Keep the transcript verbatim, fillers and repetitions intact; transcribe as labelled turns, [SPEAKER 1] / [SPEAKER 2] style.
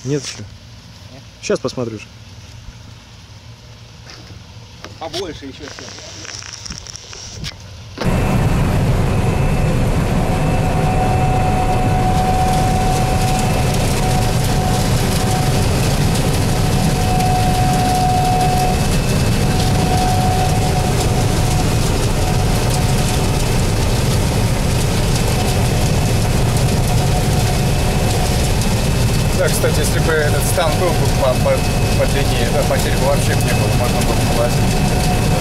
[SPEAKER 1] Нет еще.
[SPEAKER 2] Нет?
[SPEAKER 1] Сейчас посмотришь.
[SPEAKER 2] А больше еще все.
[SPEAKER 3] Да, кстати, если бы этот стан был бы по, по, по длине, да, потерь бы вообще не было, можно было бы полазить.